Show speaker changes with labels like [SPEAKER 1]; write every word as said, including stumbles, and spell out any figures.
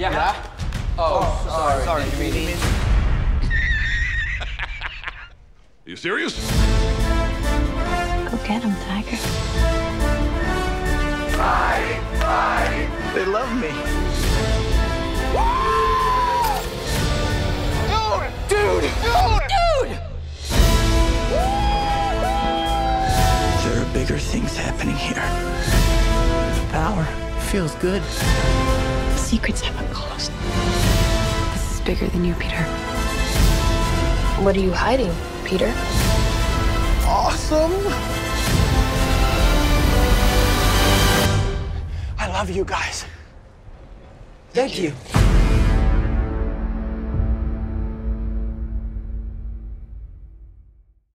[SPEAKER 1] Yeah? yeah? Oh, oh, sorry. Sorry, you mean... mean...
[SPEAKER 2] You serious?
[SPEAKER 3] Go get him, Tiger.
[SPEAKER 4] Bye, bye. They love me. Dude! Dude! Dude! Dude! There are bigger things happening here. Power feels good.
[SPEAKER 3] The secrets haven't closed.
[SPEAKER 5] This is bigger than you, Peter.
[SPEAKER 3] What are you hiding, Peter?
[SPEAKER 4] Awesome! I love you guys. Thank you.